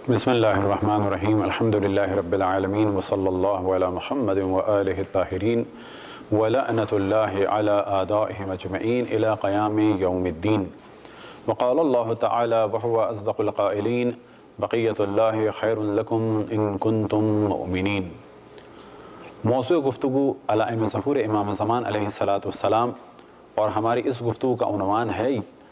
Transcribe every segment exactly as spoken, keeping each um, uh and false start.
بسم اللہ الرحمن الرحیم الحمدللہ رب العالمین وصلی اللہ علی محمد وآلہ الطاہرین ولعنۃ اللہ علی اعدائہم اجمعین الی قیام یوم الدین وقال اللہ تعالی وہو اصدق القائلین بقیۃ اللہ خیر لکم ان کنتم مؤمنین۔ موضوع گفتگو علائم ظہور امام زمان علیہ السلام اور ہماری اس گفتگو کا عنوان ہے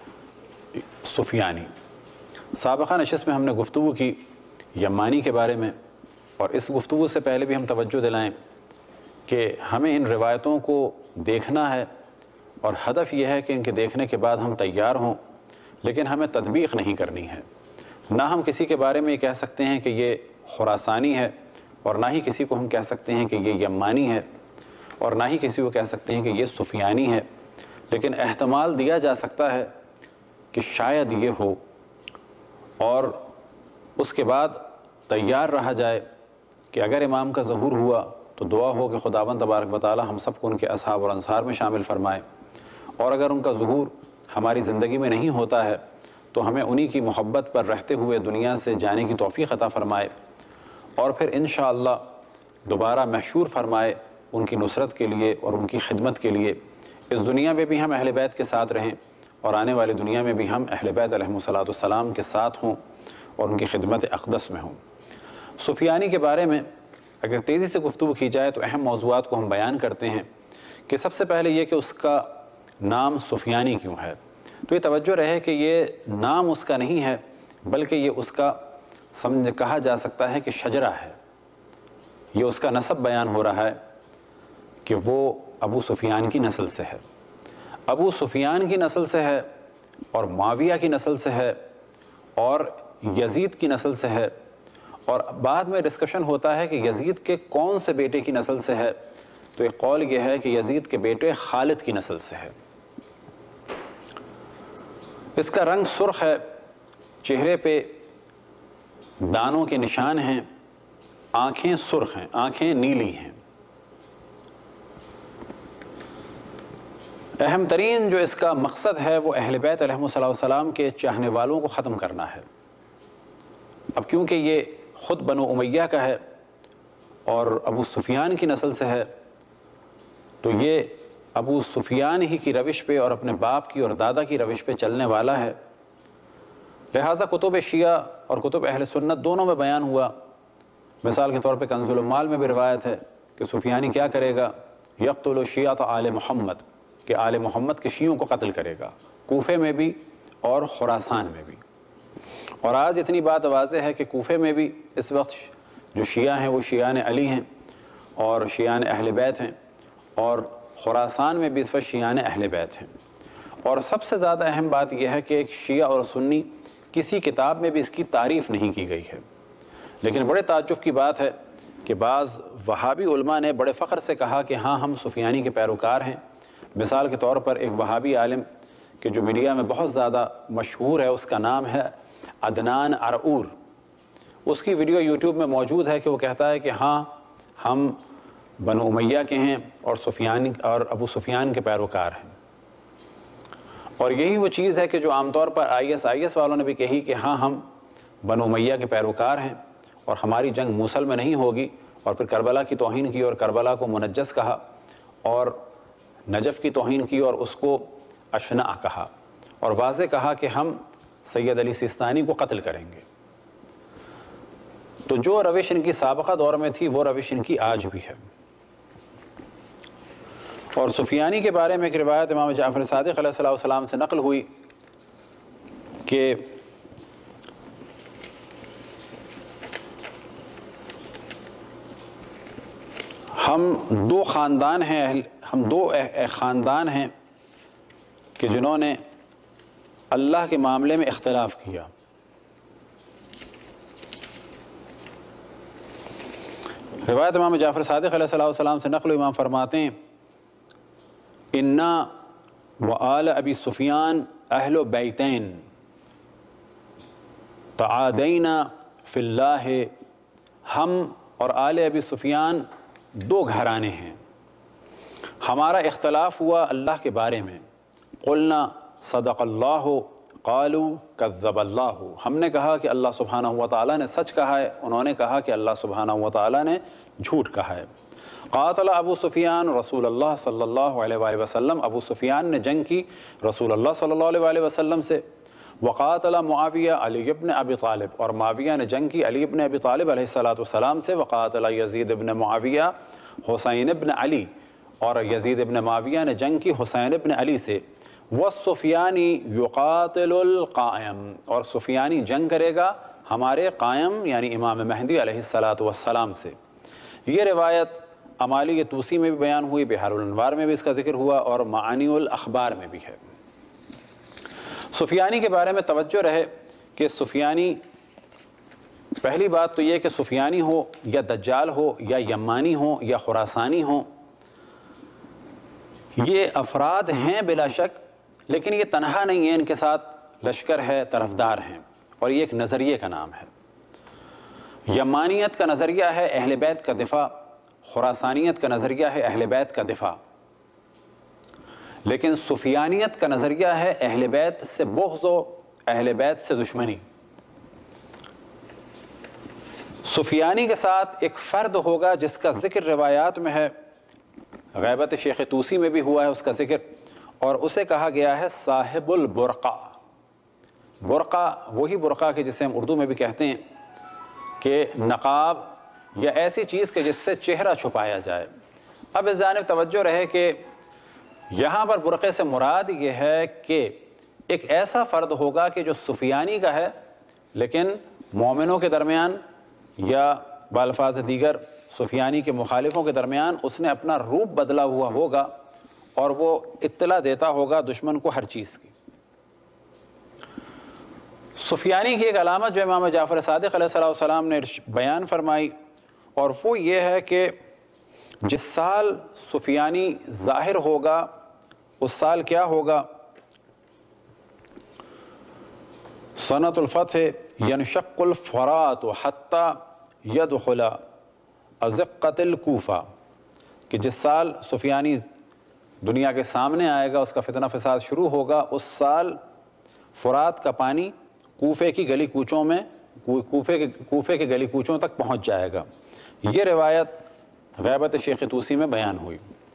سفیانی۔ سابقہ نشست میں ہم نے گفتگو کی یمانی کے بارے میں، اور اس گفتگو سے پہلے بھی ہم توجہ دلائیں کہ ہمیں ان روایتوں کو دیکھنا ہے، اور ہدف یہ ہے کہ ان کے دیکھنے کے بعد ہم تیار ہوں، لیکن ہمیں تطبیق نہیں کرنی ہے۔ نہ ہم کسی کے بارے میں یہ کہہ سکتے ہیں کہ یہ خراسانی ہے، اور نہ ہی کسی کو ہم کہہ سکتے ہیں کہ یہ یمانی ہے، اور نہ ہی کسی کو کہہ سکتے ہیں کہ یہ سفیانی ہے، لیکن احتمال دیا جا سکتا ہے کہ شاید یہ ہو، اور اس کے بعد تیار رہا جائے کہ اگر امام کا ظہور ہوا تو دعا ہو کہ خداوند تبارک و تعالی ہم سب کو ان کے اصحاب اور انصار میں شامل فرمائے، اور اگر ان کا ظہور ہماری زندگی میں نہیں ہوتا ہے تو ہمیں انہی کی محبت پر رہتے ہوئے دنیا سے جانے کی توفیق عطا فرمائے، اور پھر انشاءاللہ دوبارہ محشور فرمائے ان کی نصرت کے لیے اور ان کی خدمت کے لیے۔ اس دنیا میں بھی ہم اہل بیت کے ساتھ رہیں، اور آنے والی دنیا میں بھی ہم اہل بیت علیہم السلام کے ساتھ ہوں اور ان کی خدمت اقدس میں ہوں۔ سفیانی کے بارے میں اگر تیزی سے گفتگو کی جائے تو اہم موضوعات کو ہم بیان کرتے ہیں کہ سب سے پہلے یہ کہ اس کا نام سفیانی کیوں ہے۔ تو یہ توجہ رہے کہ یہ نام اس کا نہیں ہے، بلکہ یہ اس کا سمجھ کہا جا سکتا ہے کہ شجرہ ہے۔ یہ اس کا نسب بیان ہو رہا ہے کہ وہ ابو سفیان کی نسل سے ہے، ابو سفیان کی نسل سے ہے، اور معاویہ کی نسل سے ہے، اور یزید کی نسل سے ہے، اور بعد میں ڈسکشن ہوتا ہے کہ یزید کے کون سے بیٹے کی نسل سے ہے، تو ایک قول یہ ہے کہ یزید کے بیٹے خالد کی نسل سے ہے۔ اس کا رنگ سرخ ہے، چہرے پہ دانوں کے نشان ہیں، آنکھیں سرخ ہیں، آنکھیں نیلی ہیں۔ اہم ترین جو اس کا مقصد ہے وہ اہل بیت علیہم السلام کے چاہنے والوں کو ختم کرنا ہے۔ اب کیونکہ یہ خود بنو امیہ کا ہے اور ابو سفیان کی نسل سے ہے، تو یہ ابو سفیان ہی کی روش پہ اور اپنے باپ کی اور دادا کی روش پہ چلنے والا ہے، لہٰذا کتب شیعہ اور کتب اہل سنت دونوں میں بیان ہوا۔ مثال کے طور پہ کنز العمال میں بھی روایت ہے کہ سفیانی کیا کرے گا، یقتل الشیعۃ آل محمد، کہ آل محمد کے شیعوں کو قتل کرے گا، کوفے میں بھی اور خراسان میں بھی۔ اور آج اتنی بات واضح ہے کہ کوفے میں بھی اس وقت جو شیعہ ہیں وہ شیعان علی ہیں اور شیعان اہل بیت ہیں، اور خراسان میں بھی اس وقت شیعان اہل بیت ہیں۔ اور سب سے زیادہ اہم بات یہ ہے کہ ایک شیعہ اور سنی کسی کتاب میں بھی اس کی تعریف نہیں کی گئی ہے، لیکن بڑے تعجب کی بات ہے کہ بعض وہابی علماء نے بڑے فخر سے کہا کہ ہاں ہم سفیانی کے پیروکار ہیں۔ مثال کے طور پر ایک وہابی عالم کہ جو میڈیا میں بہت زیادہ مشہور ہے، اس کا نام ہے عدنان ارعور۔ اس کی ویڈیو یوٹیوب میں موجود ہے کہ وہ کہتا ہے کہ ہاں ہم بنو امیہ کے ہیں اور سفیان اور ابو سفیان کے پیروکار ہیں۔ اور یہی وہ چیز ہے کہ جو عام طور پر آئی ایس آئی ایس والوں نے بھی کہی کہ ہاں ہم بنو امیہ کے پیروکار ہیں اور ہماری جنگ موصل میں نہیں ہوگی، اور پھر کربلا کی توہین کی اور کربلا کو منجس کہا، اور نجف کی توہین کی اور اس کو اشنع کہا، اور واضح کہا کہ ہم سید علی سیستانی کو قتل کریں گے۔ تو جو روش ان کی سابقہ دور میں تھی وہ روش ان کی آج بھی ہے۔ اور سفیانی کے بارے میں ایک روایت امام جعفر صادق علیہ السلام سے نقل ہوئی کہ ہم دو خاندان ہیں ہم دو خاندان ہیں کہ جنہوں نے اللہ کے معاملے میں اختلاف کیا۔ روایت امام جعفر صادق علیہ السلام سے نقل امام فرماتے ہیں انا وآل ابی سفیان اہل بیتین تعادینا فی اللہ، ہم اور آل ابی سفیان دو گھرانے ہیں، ہمارا اختلاف ہوا اللہ کے بارے میں۔ قلنا صدق اللہ قالوا کذب اللہ، ہم نے کہا کہ اللہ سبحانہ و تعالیٰ نے سچ کہا ہے، انہوں نے کہا کہ اللہ سبحانہ و تعالیٰ نے جھوٹ کہا ہے۔ قاتل ابو سفیان رسول اللہ صلی اللہ علیہ وآلہ وسلم، ابو سفیان نے جنگ کی رسول اللہ صلی اللہ علیہ وآلہ وسلم سے۔ وقاتل معاویہ علی ابن ابی طالب، اور معاویہ نے جنگ کی علی ابن ابی طالب علیہ السلام سے۔ وقاتل یزید ابن معاویہ حسین ابن علی، اور یزید ابن معاویہ نے جنگ کی حسین ابن علی سے۔ والسفیانی یقاتل القائم، اور سفیانی جنگ کرے گا ہمارے قائم یعنی امام مہدی علیہ السلام سے۔ یہ روایت امالی طوسی میں بھی بیان ہوئی، بحار الانوار میں بھی اس کا ذکر ہوا، اور معانی الاخبار میں بھی ہے۔ سفیانی کے بارے میں توجہ رہے کہ سفیانی، پہلی بات تو یہ کہ سفیانی ہو یا دجال ہو یا یمانی ہو یا خراسانی ہو، یہ افراد ہیں بلا شک، لیکن یہ تنہا نہیں ہے، ان کے ساتھ لشکر ہے، طرفدار ہیں، اور یہ ایک نظریے کا نام ہے۔ یمانیت کا نظریہ ہے اہل بیت کا دفاع، خراسانیت کا نظریہ ہے اہل بیت کا دفاع، لیکن سفیانیت کا نظریہ ہے اہل بیت سے بغض و اہل بیت سے دشمنی۔ سفیانی کے ساتھ ایک فرد ہوگا جس کا ذکر روایات میں ہے، غیبت شیخ طوسی میں بھی ہوا ہے اس کا ذکر، اور اسے کہا گیا ہے صاحب البرقع۔ برقع وہی برقع کہ جسے ہم اردو میں بھی کہتے ہیں کہ نقاب یا ایسی چیز کہ جس سے چہرہ چھپایا جائے۔ اب اس جانب توجہ رہے کہ یہاں پر برقعے سے مراد یہ ہے کہ ایک ایسا فرد ہوگا کہ جو سفیانی کا ہے، لیکن مومنوں کے درمیان یا بالفاظ دیگر سفیانی کے مخالفوں کے درمیان اس نے اپنا روپ بدلا ہوا ہوگا، اور وہ اطلاع دیتا ہوگا دشمن کو ہر چیز کی۔ سفیانی کی ایک علامت جو امام جعفر صادق علیہ السلام نے بیان فرمائی، اور وہ یہ ہے کہ جس سال سفیانی ظاہر ہوگا اس سال کیا ہوگا؟ سنۃ الفتح ینشق الفرات حتی یدخل ازقۃ الکوفہ، کہ جس سال سفیانی دنیا کے سامنے آئے گا، اس کا فتنہ فساد شروع ہوگا، اس سال فرات کا پانی کوفے کی گلی کوچوں میں کوفے کے کوفے کے گلی کوچوں تک پہنچ جائے گا۔ یہ روایت غیبت شیخ طوسی میں بیان ہوئی۔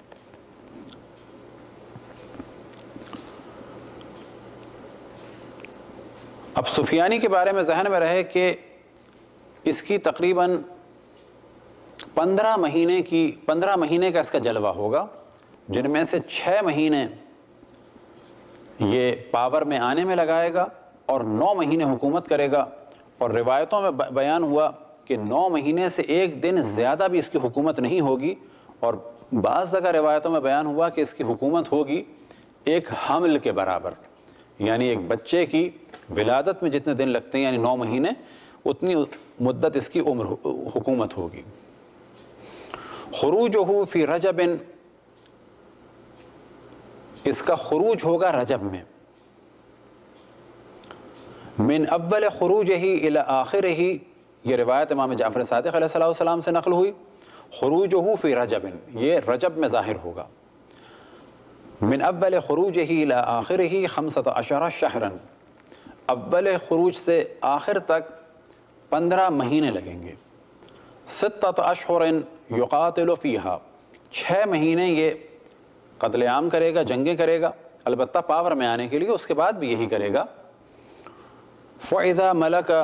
اب سفیانی کے بارے میں ذہن میں رہے کہ اس کی تقریباً پندرہ مہینے کی پندرہ مہینے کا اس کا جلوہ ہوگا، جن میں سے چھ مہینے یہ پاور میں آنے میں لگائے گا اور نو مہینے حکومت کرے گا، اور روایتوں میں بیان ہوا کہ نو مہینے سے ایک دن زیادہ بھی اس کی حکومت نہیں ہوگی، اور بعض جگہ روایتوں میں بیان ہوا کہ اس کی حکومت ہوگی ایک حمل کے برابر، یعنی ایک بچے کی ولادت میں جتنے دن لگتے ہیں یعنی نو مہینے، اتنی مدت اس کی عمر حکومت ہوگی۔ خروجہ فی رجب، اس کا خروج ہوگا رجب میں، من اول خروجہ الی آخرہ، یہ روایت امام جعفر صادق علیہ السلام سے نقل ہوئی، خروجہ فی رجب، یہ رجب میں ظاہر ہوگا، من اول خروجہ الی آخرہ خمسۃ عشر شہرا، اول خروج سے آخر تک پندرہ مہینے لگیں گے، ستۃ اشہر یقاتل فیہا، چھ مہینے یہ قتل عام کرے گا، جنگیں کرے گا، البتہ پاور میں آنے کے لیے اس کے بعد بھی یہی کرے گا۔ فَإِذَا مَلَكَ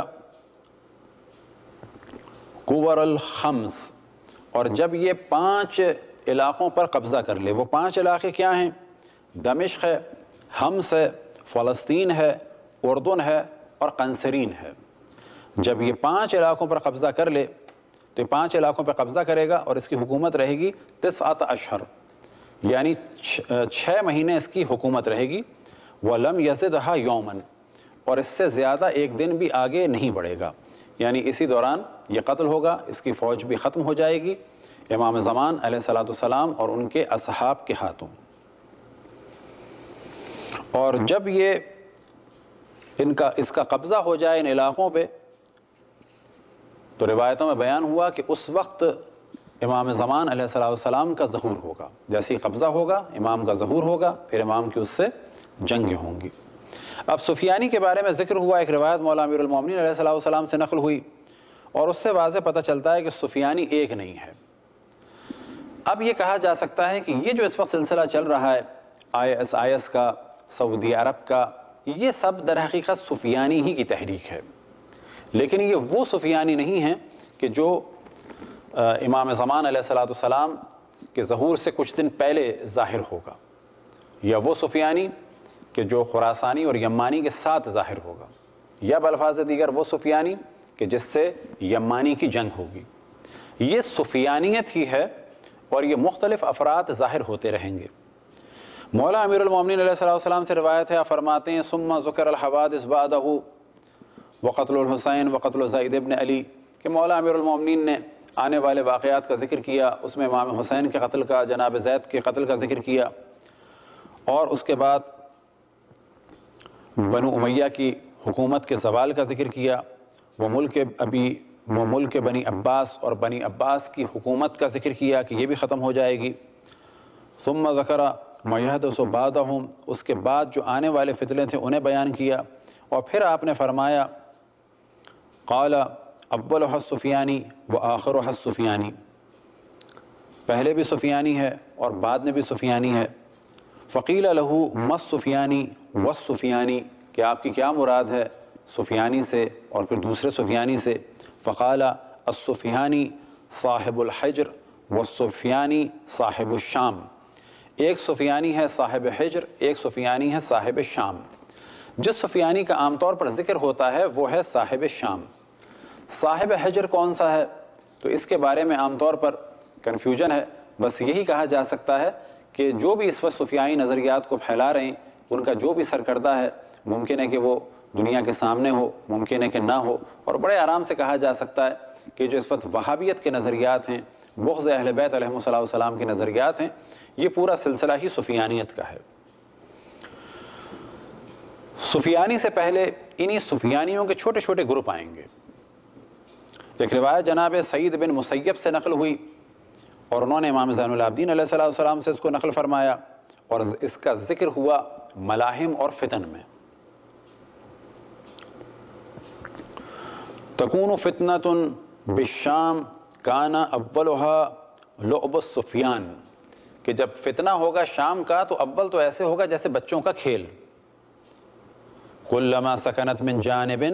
قُوَرَ الْخَمْس، اور جب یہ پانچ علاقوں پر قبضہ کر لے، وہ پانچ علاقے کیا ہیں؟ دمشق ہے، حمص ہے، فلسطین ہے، اردن ہے اور قنسرین ہے۔ جب یہ پانچ علاقوں پر قبضہ کر لے تو یہ پانچ علاقوں پر قبضہ کرے گا، اور اس کی حکومت رہے گی تسعۃ اشہر، یعنی چھ مہینے اس کی حکومت رہے گی۔ وَلَمْ يَزِدْهَا يَوْمًا، اور اس سے زیادہ ایک دن بھی آگے نہیں بڑھے گا، یعنی اسی دوران یہ قتل ہوگا، اس کی فوج بھی ختم ہو جائے گی امام زمان علیہ السلام اور ان کے اصحاب کے ہاتھوں۔ اور جب یہ ان کا اس کا قبضہ ہو جائے ان علاقوں پہ، تو روایتوں میں بیان ہوا کہ اس وقت امام زمان علیہ السلام کا ظہور ہوگا، جیسے ہی قبضہ ہوگا امام کا ظہور ہوگا، پھر امام کی اس سے جنگیں ہوں گی۔ اب سفیانی کے بارے میں ذکر ہوا، ایک روایت مولا امیر المومنین علیہ الصلوۃ والسلام سے نقل ہوئی اور اس سے واضح پتہ چلتا ہے کہ سفیانی ایک نہیں ہے۔ اب یہ کہا جا سکتا ہے کہ یہ جو اس وقت سلسلہ چل رہا ہے آئی ایس آئی ایس کا، سعودی عرب کا، یہ سب در حقیقت سفیانی ہی کی تحریک ہے، لیکن یہ وہ سفیانی نہیں ہیں کہ جو امام زمان علیہ الصلوۃ والسلام کے ظہور سے کچھ دن پہلے ظاہر ہوگا، یا وہ سفیانی کہ جو خراسانی اور یمانی کے ساتھ ظاہر ہوگا، یا بالفاظ دیگر وہ سفیانی کہ جس سے یمانی کی جنگ ہوگی۔ یہ سفیانیت ہی ہے اور یہ مختلف افراد ظاہر ہوتے رہیں گے۔ مولا امیر المومنین علیہ الصلوۃ والسلام سے روایت ہے، فرماتے ہیں ثم ذکر الحوادث بعدہ وقتل الحسین وقتل زید ابن علی، کہ مولا امیر المومنین نے آنے والے واقعات کا ذکر کیا، اس میں امام حسین کے قتل کا، جناب زید کے قتل کا ذکر کیا، اور اس کے بعد بنو امیہ کی حکومت کے زوال کا ذکر کیا، وہ ملک ابی وہ ملک بنی عباس اور بنی عباس کی حکومت کا ذکر کیا کہ یہ بھی ختم ہو جائے گی۔ ثم ذکر ما یحدث بعدہم، اس کے بعد جو آنے والے فتنے تھے انہیں بیان کیا، اور پھر آپ نے فرمایا قال اولها السفیانی و آخرها السفیانی، پہلے بھی سفیانی ہے اور بعد میں بھی سفیانی ہے۔ فقیل له ما السفیانی والسفیانی، کہ آپ کی کیا مراد ہے سفیانی سے اور پھر دوسرے سفیانی سے؟ فقال السفیانی صاحب الحجر والسفیانی صاحب الشام، ایک سفیانی ہے صاحب حجر، ایک سفیانی ہے صاحب شام۔ جس سفیانی کا عام طور پر ذکر ہوتا ہے وہ ہے صاحب شام۔ صاحب حجر کون سا ہے؟ تو اس کے بارے میں عام طور پر کنفیوژن ہے، بس یہی کہا جا سکتا ہے کہ جو بھی اس وقت سفیانی نظریات کو پھیلا رہے ہیں ان کا جو بھی سرکردہ ہے، ممکن ہے کہ وہ دنیا کے سامنے ہو، ممکن ہے کہ نہ ہو، اور بڑے آرام سے کہا جا سکتا ہے کہ جو اس وقت وہابیت کے نظریات ہیں، بغض اہل بیت علیہم السلام کے نظریات ہیں، یہ پورا سلسلہ ہی سفیانیت کا ہے۔ سفیانی سے پہلے انہی سفیانیوں کے چھوٹے چھوٹے گروپ آئیں گے۔ ایک روایت جناب سعید بن مسیب سے نقل ہوئی اور انہوں نے امام زین العابدین علیہ السلام سے اس کو نقل فرمایا، اور اس کا ذکر ہوا ملاحم اور فتن میں۔ تکون فتنۃ بالشام کان اولھا لعب السفیان، کہ جب فتنہ ہوگا شام کا تو اول تو ایسے ہوگا جیسے بچوں کا کھیل۔ کلما سکنت من جانب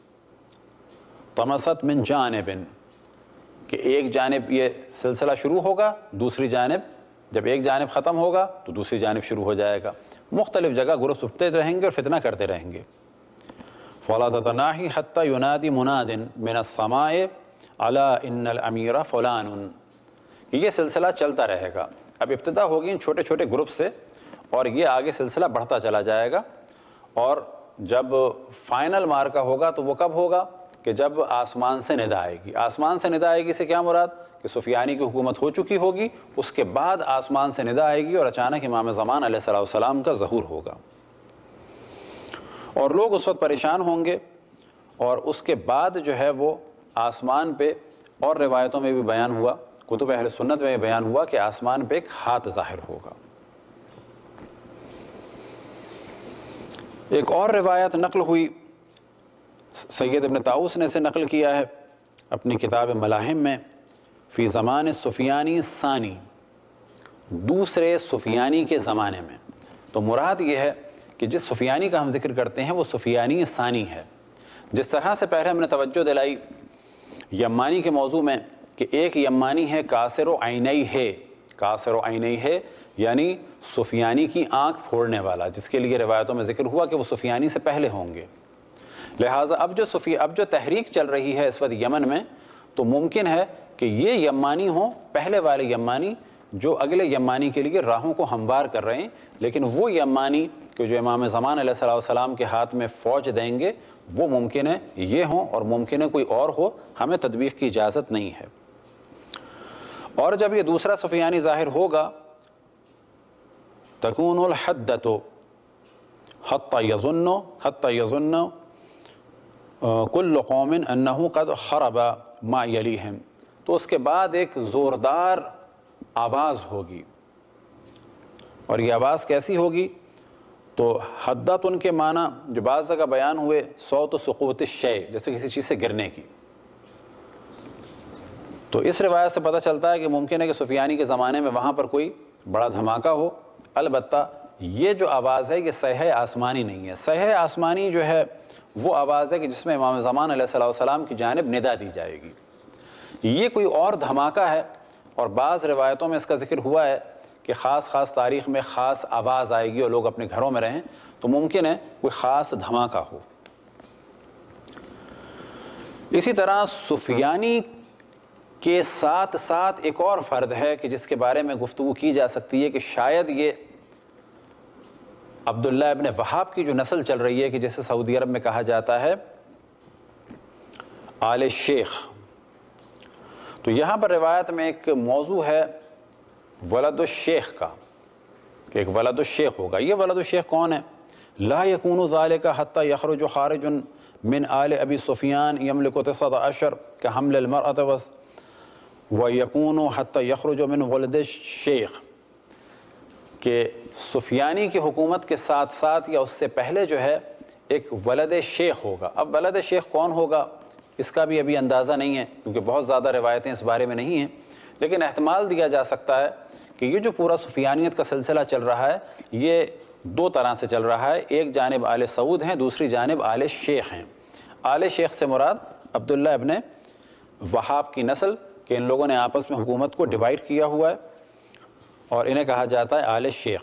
طمست من جانب، کہ ایک جانب یہ سلسلہ شروع ہوگا، دوسری جانب جب ایک جانب ختم ہوگا تو دوسری جانب شروع ہو جائے گا، مختلف جگہ گروپ اٹھتے رہیں گے اور فتنہ کرتے رہیں گے۔ فَلَا تَتَنَاهِ حَتَّى يُنَادِ مُنَادٍ مِنَ السَّمَاءِ عَلَىٰ إِنَّ الْأَمِيرَ فُلَانٌ، یہ سلسلہ چلتا رہے گا۔ اب ابتدا ہوگی ان چھوٹے چھوٹے گروپ سے اور یہ آگے سلسلہ بڑھتا چلا جائے گا، اور جب فائنل مارکہ ہوگا تو وہ کب ہوگا کہ جب آسمان سے ندا آئے گی۔ آسمان سے ندا آئے گی سے کیا مراد؟ کہ سفیانی کی حکومت ہو چکی ہوگی، اس کے بعد آسمان سے ندا آئے گی اور اچانک امام زمان علیہ السلام کا ظہور ہوگا، اور لوگ اس وقت پریشان ہوں گے، اور اس کے بعد جو ہے وہ آسمان پہ، اور روایتوں میں بھی بیان ہوا، کتب اہل سنت میں بھی بیان ہوا کہ آسمان پہ ایک ہاتھ ظاہر ہوگا۔ ایک اور روایت نقل ہوئی، سید ابن طاؤس نے سے نقل کیا ہے اپنی کتاب ملاحم میں، فی زمان سفیانی ثانی، دوسرے سفیانی کے زمانے میں۔ تو مراد یہ ہے کہ جس سفیانی کا ہم ذکر کرتے ہیں وہ سفیانی ثانی ہے۔ جس طرح سے پہلے ہم نے توجہ دلائی یمانی کے موضوع میں کہ ایک یمانی ہے کاسر و عینی ہے، کاسر و عینی ہے یعنی سفیانی کی آنکھ پھوڑنے والا، جس کے لیے روایتوں میں ذکر ہوا کہ وہ سفیانی سے پہلے ہوں گے۔ لہٰذا اب جو صفی اب جو تحریک چل رہی ہے اس وقت یمن میں، تو ممکن ہے کہ یہ یمانی ہوں، پہلے والے یمانی جو اگلے یمانی کے لیے راہوں کو ہموار کر رہے ہیں، لیکن وہ یمانی کہ جو امام زمان علیہ السلام کے ہاتھ میں فوج دیں گے وہ ممکن ہے یہ ہوں، اور ممکن ہے کوئی اور ہو، ہمیں تطبیق کی اجازت نہیں ہے۔ اور جب یہ دوسرا سفیانی ظاہر ہوگا، تکون الحدۃ حتی یظن حتی یظن کل قوم انہ قد خرب ما یلیہم، تو اس کے بعد ایک زوردار آواز ہوگی، اور یہ آواز کیسی ہوگی؟ تو حدت ان کے معنی جو بعض جگہ بیان ہوئے صوت و سقوط الشیء، جیسے کسی چیز سے گرنے کی. تو اس روایت سے پتہ چلتا ہے کہ ممکن ہے کہ سفیانی کے زمانے میں وہاں پر کوئی بڑا دھماکہ ہو. البتہ یہ جو آواز ہے یہ صیحہ آسمانی نہیں ہے. صیحہ آسمانی جو ہے وہ آواز ہے کہ جس میں امام زمان علیہ السلام کی جانب ندا دی جائے گی. یہ کوئی اور دھماکہ ہے، اور بعض روایتوں میں اس کا ذکر ہوا ہے کہ خاص خاص تاریخ میں خاص آواز آئے گی اور لوگ اپنے گھروں میں رہیں، تو ممکن ہے کوئی خاص دھماکہ ہو. اسی طرح سفیانی کے ساتھ ساتھ ایک اور فرد ہے کہ جس کے بارے میں گفتگو کی جا سکتی ہے کہ شاید یہ عبداللہ ابن وہاب کی جو نسل چل رہی ہے کہ جسے سعودی عرب میں کہا جاتا ہے آل شیخ. تو یہاں پر روایت میں ایک موضوع ہے ولد الشیخ کا، کہ ایک ولد الشیخ ہوگا. یہ ولد الشیخ کون ہے؟ لا یکون ذالک حتی یخرج خارج من آل ابی سفیان یملک تسعۃ عشر کحمل المرأۃ ویکون حتی یخرج من ولد الشیخ، کہ سفیانی کی حکومت کے ساتھ ساتھ یا اس سے پہلے جو ہے ایک ولد شیخ ہوگا. اب ولد شیخ کون ہوگا اس کا بھی ابھی اندازہ نہیں ہے، کیونکہ بہت زیادہ روایتیں اس بارے میں نہیں ہیں، لیکن احتمال دیا جا سکتا ہے کہ یہ جو پورا سفیانیت کا سلسلہ چل رہا ہے یہ دو طرح سے چل رہا ہے. ایک جانب آل سعود ہیں، دوسری جانب آل شیخ ہیں. آل شیخ سے مراد عبداللہ ابن وہاب کی نسل، کہ ان لوگوں نے آپس میں حکومت کو ڈیوائیڈ کیا ہوا ہے اور انہیں کہا جاتا ہے آل شیخ.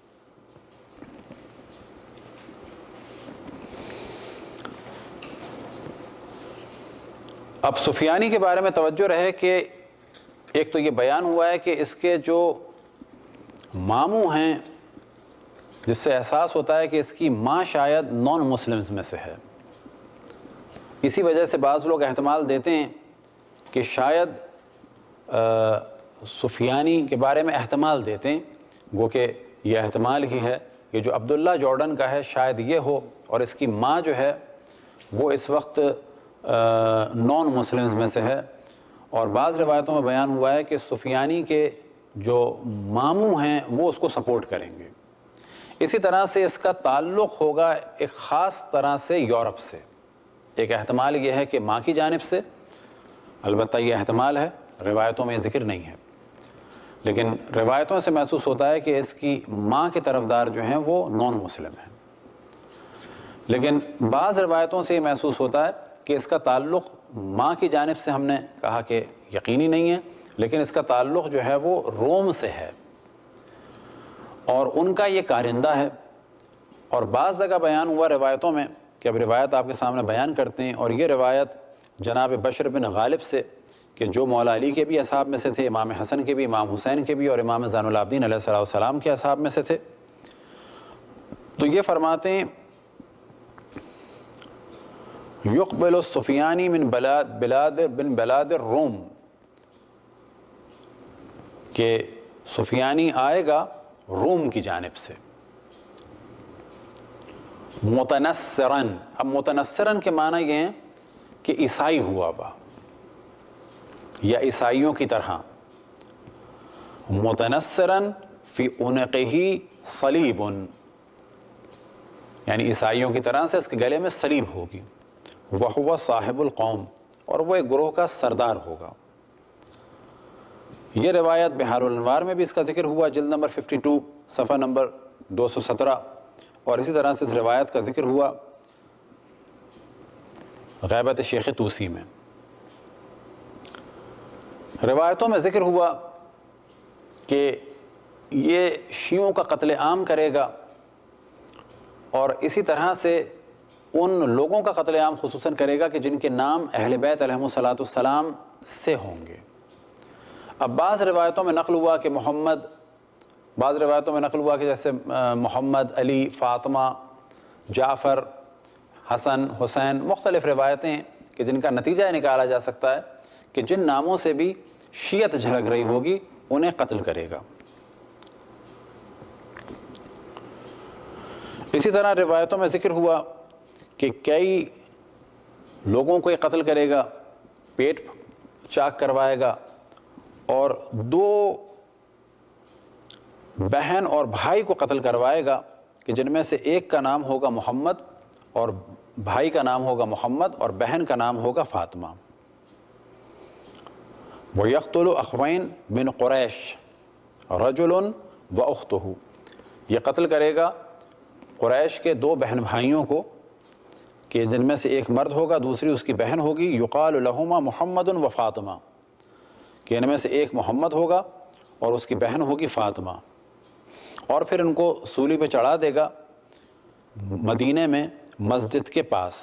اب سفیانی کے بارے میں توجہ رہے کہ ایک تو یہ بیان ہوا ہے کہ اس کے جو ماموں ہیں جس سے احساس ہوتا ہے کہ اس کی ماں شاید نان مسلمز میں سے ہے. اسی وجہ سے بعض لوگ احتمال دیتے ہیں کہ شاید سفیانی کے بارے میں احتمال دیتے ہیں، گو کہ یہ احتمال ہی ہے کہ جو عبداللہ جارڈن کا ہے شاید یہ ہو، اور اس کی ماں جو ہے وہ اس وقت نان مسلمز میں سے ہے. اور بعض روایتوں میں بیان ہوا ہے کہ سفیانی کے جو ماموں ہیں وہ اس کو سپورٹ کریں گے. اسی طرح سے اس کا تعلق ہوگا ایک خاص طرح سے یورپ سے. ایک احتمال یہ ہے کہ ماں کی جانب سے، البتہ یہ احتمال ہے، روایتوں میں ذکر نہیں ہے، لیکن روایتوں سے محسوس ہوتا ہے کہ اس کی ماں کے طرفدار جو ہیں وہ نان مسلم ہیں. لیکن بعض روایتوں سے یہ محسوس ہوتا ہے کہ اس کا تعلق ماں کی جانب سے، ہم نے کہا کہ یقینی نہیں ہے، لیکن اس کا تعلق جو ہے وہ روم سے ہے اور ان کا یہ کارندہ ہے. اور بعض جگہ بیان ہوا روایتوں میں کہ اب روایت آپ کے سامنے بیان کرتے ہیں، اور یہ روایت جناب بشر بن غالب سے، کہ جو مولا علی کے بھی اصحاب میں سے تھے، امام حسن کے بھی، امام حسین کے بھی، اور امام زین العابدین علیہ السلام کے اصحاب میں سے تھے. تو یہ فرماتے ہیں یقبل السفیانی من بلاد بلاد بن بلاد الروم، کہ سفیانی آئے گا روم کی جانب سے. متنصراً، اب متنصراً کے معنی یہ ہیں کہ عیسائی ہوا با یا عیسائیوں کی طرح. متنصراً فی عنقہ صلیب، یعنی عیسائیوں کی طرح سے اس کے گلے میں صلیب ہوگی. وَهُوَ صاحب القوم، اور وہ ایک گروہ کا سردار ہوگا. یہ روایت بحار الانوار میں بھی اس کا ذکر ہوا، جلد نمبر بائیس، صفحہ نمبر دو سو سترہ، اور اسی طرح سے اس روایت کا ذکر ہوا غیبت شیخ طوسی میں. روایتوں میں ذکر ہوا کہ یہ شیعوں کا قتل عام کرے گا، اور اسی طرح سے ان لوگوں کا قتل عام خصوصاً کرے گا کہ جن کے نام اہل بیت علیہم السلام سے ہوں گے. اب بعض روایتوں میں نقل ہوا کہ محمد، بعض روایتوں میں نقل ہوا کہ جیسے محمد، علی، فاطمہ، جعفر، حسن، حسین، مختلف روایتیں ہیں کہ جن کا نتیجہ یہ نکالا جا سکتا ہے کہ جن ناموں سے بھی شیعت جھلک رہی ہوگی انہیں قتل کرے گا. اسی طرح روایتوں میں ذکر ہوا کہ کئی لوگوں کو یہ قتل کرے گا، پیٹ چاک کروائے گا، اور دو بہن اور بھائی کو قتل کروائے گا کہ جن میں سے ایک کا نام ہوگا محمد اور بھائی کا نام ہوگا محمد اور بہن کا نام ہوگا فاطمہ۔ وَيَقْتُلُ أَخْوَيْن مِنْ قُرَيْشٍ رَجُلٌ وَأُخْتُهُ، یہ قتل کرے گا قریش کے دو بہن بھائیوں کو کہ جن میں سے ایک مرد ہوگا دوسری اس کی بہن ہوگی، یقال لہما محمد و فاطمہ، کہ ان میں سے ایک محمد ہوگا اور اس کی بہن ہوگی فاطمہ، اور پھر ان کو سولی پہ چڑھا دے گا مدینے میں مسجد کے پاس۔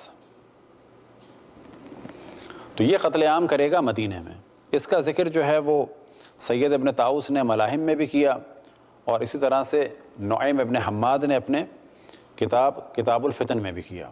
تو یہ قتل عام کرے گا مدینے میں۔ اس کا ذکر جو ہے وہ سید ابن طاؤس نے ملاحم میں بھی کیا، اور اسی طرح سے نعیم ابن حماد نے اپنے کتاب کتاب الفتن میں بھی کیا۔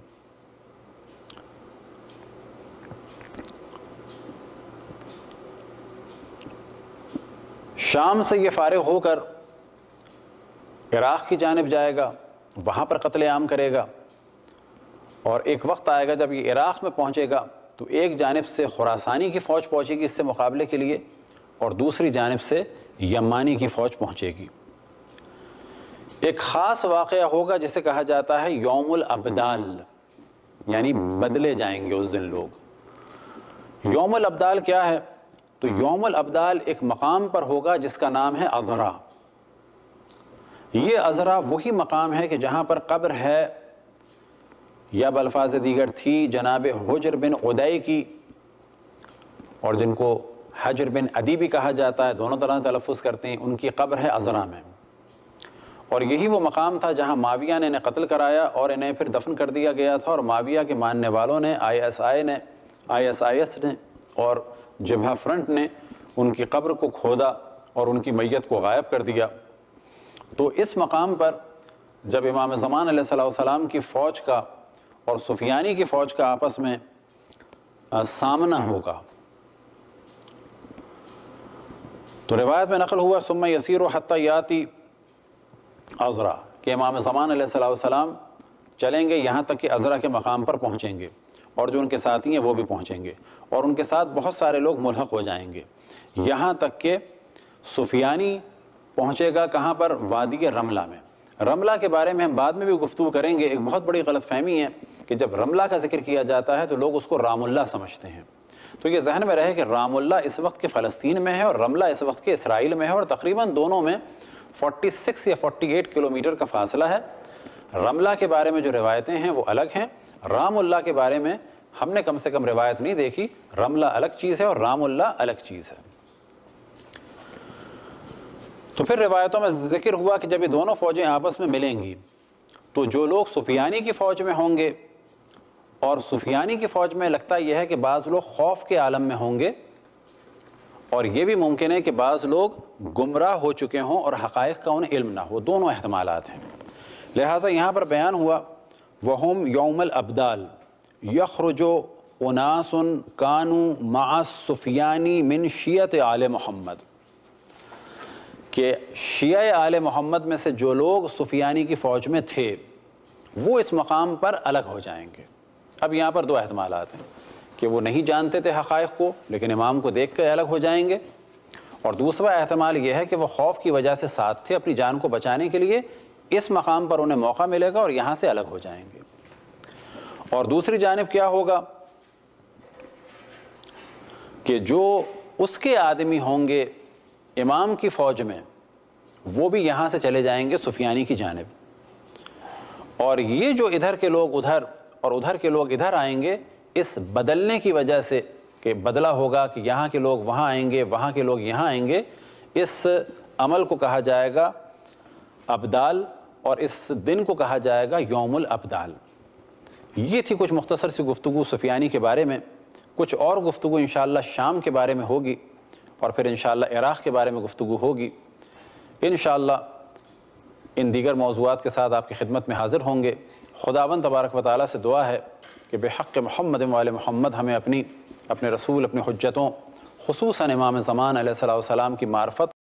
شام سے یہ فارغ ہو کر عراق کی جانب جائے گا، وہاں پر قتل عام کرے گا، اور ایک وقت آئے گا جب یہ عراق میں پہنچے گا تو ایک جانب سے خراسانی کی فوج پہنچے گی اس سے مقابلے کے لیے، اور دوسری جانب سے یمانی کی فوج پہنچے گی۔ ایک خاص واقعہ ہوگا جسے کہا جاتا ہے یوم الابدال، یعنی بدلے جائیں گے اس دن لوگ۔ یوم الابدال کیا ہے؟ تو یوم الابدال ایک مقام پر ہوگا جس کا نام ہے عذرا۔ یہ عذرا وہی مقام ہے کہ جہاں پر قبر ہے یا بالفاظ دیگر تھی جناب حجر بن عدی کی، اور جن کو حجر بن عدی بھی کہا جاتا ہے، دونوں طرح تلفظ کرتے ہیں، ان کی قبر ہے عذرا میں۔ اور یہی وہ مقام تھا جہاں معاویہ نے انہیں قتل کرایا اور انہیں پھر دفن کر دیا گیا تھا، اور معاویہ کے ماننے والوں نے آئی ایس آئی نے آئی ایس آئی ایس نے اور جبہہ فرنٹ نے ان کی قبر کو کھودا اور ان کی میت کو غائب کر دیا۔ تو اس مقام پر جب امام زمان علیہ الصلوۃ والسلام کی فوج کا اور سفیانی کی فوج کا آپس میں سامنا ہوگا، تو روایت میں نقل ہوا ثم یسیر حتی یاتی عذرا، کہ امام زمان علیہ الصلوۃ والسلام چلیں گے یہاں تک کہ عذرا کے مقام پر پہنچیں گے، اور جو ان کے ساتھی ہیں وہ بھی پہنچیں گے، اور ان کے ساتھ بہت سارے لوگ ملحق ہو جائیں گے، یہاں تک کہ سفیانی پہنچے گا کہاں پر؟ وادی رملہ میں۔ رملہ کے بارے میں ہم بعد میں بھی گفتگو کریں گے۔ ایک بہت بڑی غلط فہمی ہے کہ جب رملہ کا ذکر کیا جاتا ہے تو لوگ اس کو رام اللہ سمجھتے ہیں، تو یہ ذہن میں رہے کہ رام اللہ اس وقت کے فلسطین میں ہے اور رملہ اس وقت کے اسرائیل میں ہے، اور تقریباً دونوں میں چھیالیس یا اڑتالیس کلومیٹر کا فاصلہ ہے۔ رملہ کے بارے میں جو روایتیں ہیں وہ الگ ہیں، رام اللہ کے بارے میں ہم نے کم سے کم روایت نہیں دیکھی۔ رملہ الگ چیز ہے اور رام اللہ الگ چیز ہے۔ تو پھر روایتوں میں ذکر ہوا کہ جب یہ دونوں فوجیں آپس میں ملیں گی تو جو لوگ سفیانی کی فوج میں ہوں گے، اور سفیانی کی فوج میں لگتا یہ ہے کہ بعض لوگ خوف کے عالم میں ہوں گے، اور یہ بھی ممکن ہے کہ بعض لوگ گمراہ ہو چکے ہوں اور حقائق کا انہیں علم نہ ہو، دونوں احتمالات ہیں۔ لہٰذا یہاں پر بیان ہوا وَهُمْ يَوْمَ الْأَبْدَالِ يَخْرُجُ أُنَاسٌ كَانُوا مَعَ السُّفْيَانِ مِنْ شِيَّةِ آلِ محمد، کہ شیعہ آل محمد میں سے جو لوگ سفیانی کی فوج میں تھے وہ اس مقام پر الگ ہو جائیں گے۔ اب یہاں پر دو احتمالات ہیں کہ وہ نہیں جانتے تھے حقائق کو لیکن امام کو دیکھ کے الگ ہو جائیں گے، اور دوسرا احتمال یہ ہے کہ وہ خوف کی وجہ سے ساتھ تھے، اپنی جان کو بچانے کے لیے اس مقام پر انہیں موقع ملے گا اور یہاں سے الگ ہو جائیں گے۔ اور دوسری جانب کیا ہوگا کہ جو اس کے آدمی ہوں گے امام کی فوج میں وہ بھی یہاں سے چلے جائیں گے سفیانی کی جانب، اور یہ جو ادھر کے لوگ ادھر اور ادھر کے لوگ ادھر آئیں گے اس بدلنے کی وجہ سے کہ بدلہ ہوگا کہ یہاں کے لوگ وہاں آئیں گے، وہاں کے لوگ یہاں آئیں گے، اس عمل کو کہا جائے گا ابدال، اور اس دن کو کہا جائے گا یوم الابدال۔ یہ تھی کچھ مختصر سی گفتگو سفیانی کے بارے میں۔ کچھ اور گفتگو انشاءاللہ شام کے بارے میں ہوگی، اور پھر انشاءاللہ عراق کے بارے میں گفتگو ہوگی۔ انشاءاللہ ان دیگر موضوعات کے ساتھ آپ کی خدمت میں حاضر ہوں گے۔ خداوند تبارک و تعالیٰ سے دعا ہے کہ بحق محمد و آل محمد ہمیں اپنی اپنے رسول، اپنی حجتوں، خصوصاً امام زمان علیہ السلام کی معرفت